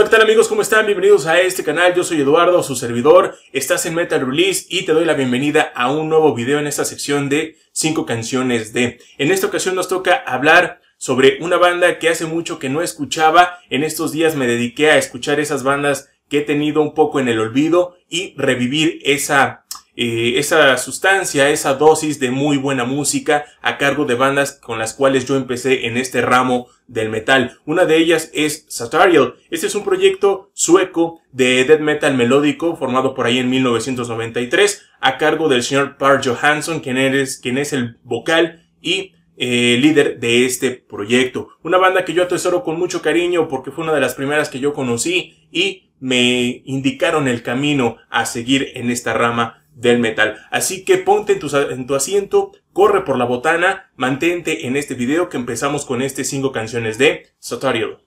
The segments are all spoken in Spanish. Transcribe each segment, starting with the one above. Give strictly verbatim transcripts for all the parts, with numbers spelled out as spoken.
Hola, ¿qué tal amigos? ¿Cómo están? Bienvenidos a este canal. Yo soy Eduardo, su servidor. Estás en Metal Release y te doy la bienvenida a un nuevo video en esta sección de cinco canciones de. En esta ocasión nos toca hablar sobre una banda que hace mucho que no escuchaba. En estos días me dediqué a escuchar esas bandas que he tenido un poco en el olvido y revivir esa Eh, esa sustancia, esa dosis de muy buena música a cargo de bandas con las cuales yo empecé en este ramo del metal. Una de ellas es Satariel. Este es un proyecto sueco de death metal melódico formado por ahí en mil novecientos noventa y tres a cargo del señor Per Johansson, quien es, quien es el vocal y eh, líder de este proyecto. Una banda que yo atesoro con mucho cariño porque fue una de las primeras que yo conocí y me indicaron el camino a seguir en esta rama del metal. Así que ponte en tu, en tu asiento, corre por la botana, mantente en este video que empezamos con estas cinco canciones de Satariel.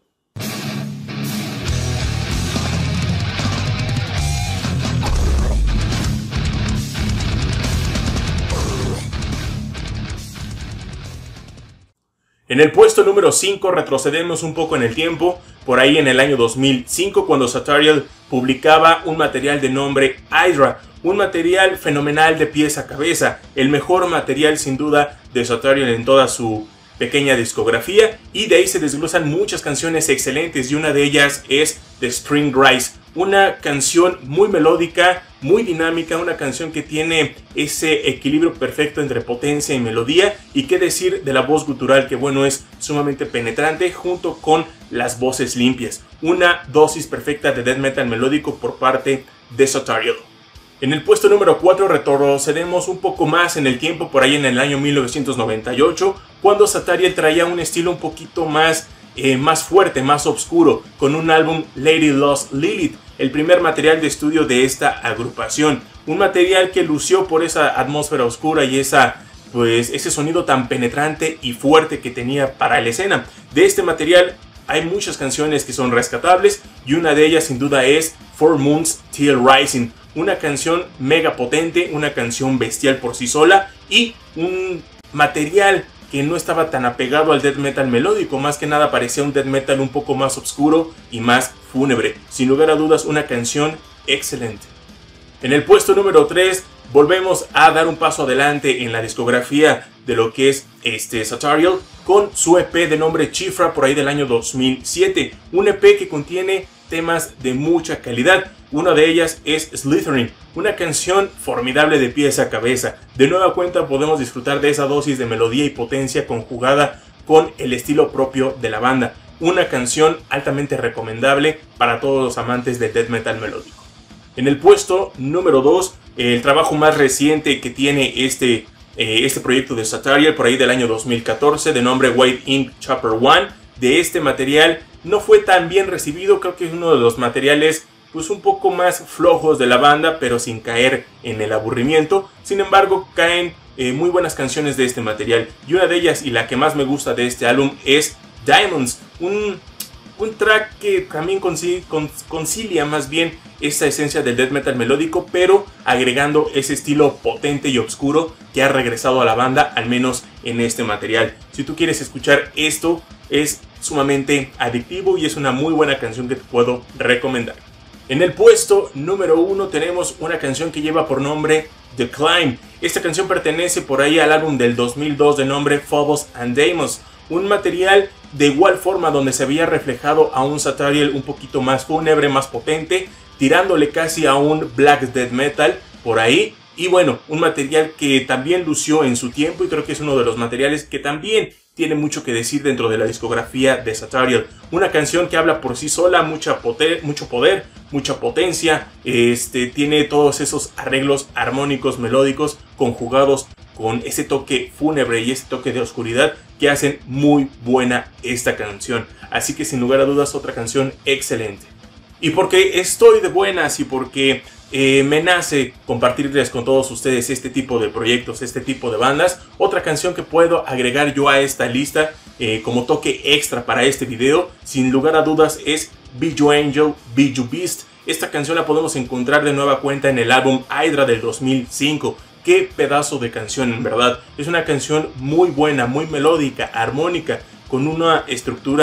En el puesto número cinco retrocedemos un poco en el tiempo, por ahí en el año dos mil cinco, cuando Satariel publicaba un material de nombre Hydra. Un material fenomenal de pies a cabeza, el mejor material sin duda de Satariel en toda su pequeña discografía, y de ahí se desglosan muchas canciones excelentes y una de ellas es The Spring Rise, una canción muy melódica, muy dinámica, una canción que tiene ese equilibrio perfecto entre potencia y melodía, y qué decir de la voz gutural que bueno es sumamente penetrante junto con las voces limpias, una dosis perfecta de death metal melódico por parte de Satariel. En el puesto número cuatro retrocedemos un poco más en el tiempo, por ahí en el año mil novecientos noventa y ocho, cuando Satariel traía un estilo un poquito más, eh, más fuerte, más oscuro, con un álbum Lady Lost Lilith, el primer material de estudio de esta agrupación. Un material que lució por esa atmósfera oscura y esa, pues, ese sonido tan penetrante y fuerte que tenía para la escena. De este material hay muchas canciones que son rescatables y una de ellas sin duda es Four Moons Till Rising. Una canción mega potente, una canción bestial por sí sola y un material que no estaba tan apegado al death metal melódico, más que nada parecía un death metal un poco más oscuro y más fúnebre. Sin lugar a dudas, una canción excelente. En el puesto número tres volvemos a dar un paso adelante en la discografía de lo que es este Satariel con su E P de nombre Chifra por ahí del año dos mil siete. Un E P que contiene temas de mucha calidad. Una de ellas es Slithering, una canción formidable de pies a cabeza. De nueva cuenta podemos disfrutar de esa dosis de melodía y potencia conjugada con el estilo propio de la banda. Una canción altamente recomendable para todos los amantes del death metal melódico. En el puesto número dos, el trabajo más reciente que tiene este, eh, este proyecto de Satariel por ahí del año dos mil catorce, de nombre White Ink Chapter uno. De este material no fue tan bien recibido, creo que es uno de los materiales pues un poco más flojos de la banda, pero sin caer en el aburrimiento. Sin embargo, caen eh, muy buenas canciones de este material, y una de ellas y la que más me gusta de este álbum es Diamonds, un, un track que también concilia, concilia más bien esa esencia del death metal melódico, pero agregando ese estilo potente y oscuro que ha regresado a la banda, al menos en este material. Si tú quieres escuchar esto, es sumamente adictivo y es una muy buena canción que te puedo recomendar. En el puesto número uno tenemos una canción que lleva por nombre The Climb. Esta canción pertenece por ahí al álbum del dos mil dos de nombre Phobos and Deimos. Un material de igual forma donde se había reflejado a un Satariel un poquito más fúnebre, más potente, tirándole casi a un black death metal por ahí. Y bueno, un material que también lució en su tiempo y creo que es uno de los materiales que también tiene mucho que decir dentro de la discografía de Satariel. Una canción que habla por sí sola, mucha poder, mucho poder, mucha potencia, este, tiene todos esos arreglos armónicos, melódicos, conjugados con ese toque fúnebre y ese toque de oscuridad que hacen muy buena esta canción. Así que sin lugar a dudas otra canción excelente. Y porque estoy de buenas y porque eh, me nace compartirles con todos ustedes este tipo de proyectos, este tipo de bandas, otra canción que puedo agregar yo a esta lista eh, como toque extra para este video, sin lugar a dudas es Be You Angel, Be You Beast. Esta canción la podemos encontrar de nueva cuenta en el álbum Hydra del dos mil cinco. Qué pedazo de canción, en verdad. Es una canción muy buena, muy melódica, armónica, con una estructura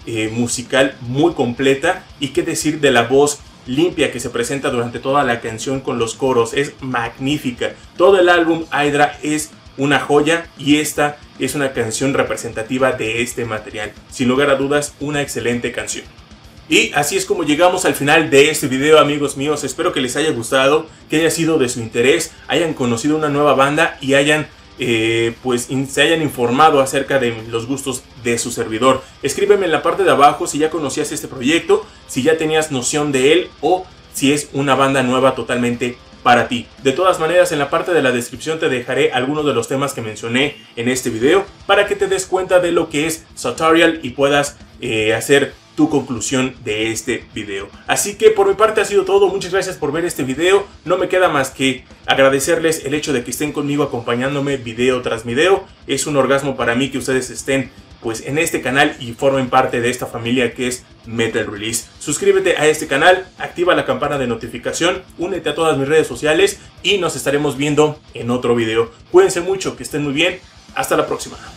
eh, musical muy completa, y qué decir de la voz limpia que se presenta durante toda la canción con los coros. Es magnífica. Todo el álbum Hydra es una joya, y esta es una canción representativa de este material. Sin lugar a dudas, una excelente canción. Y así es como llegamos al final de este video, amigos míos. Espero que les haya gustado, que haya sido de su interés, hayan conocido una nueva banda y hayan eh, pues se hayan informado acerca de los gustos de su servidor. Escríbeme en la parte de abajo si ya conocías este proyecto, si ya tenías noción de él, o si es una banda nueva totalmente para ti. De todas maneras, en la parte de la descripción te dejaré algunos de los temas que mencioné en este video para que te des cuenta de lo que es Sartorial y puedas eh, hacer tu conclusión de este video. Así que por mi parte ha sido todo. Muchas gracias por ver este video. No me queda más que agradecerles el hecho de que estén conmigo acompañándome video tras video. Es un orgasmo para mí que ustedes estén pues en este canal y formen parte de esta familia que es Metal Release. Suscríbete a este canal, activa la campana de notificación, únete a todas mis redes sociales y nos estaremos viendo en otro video. Cuídense mucho, que estén muy bien. Hasta la próxima.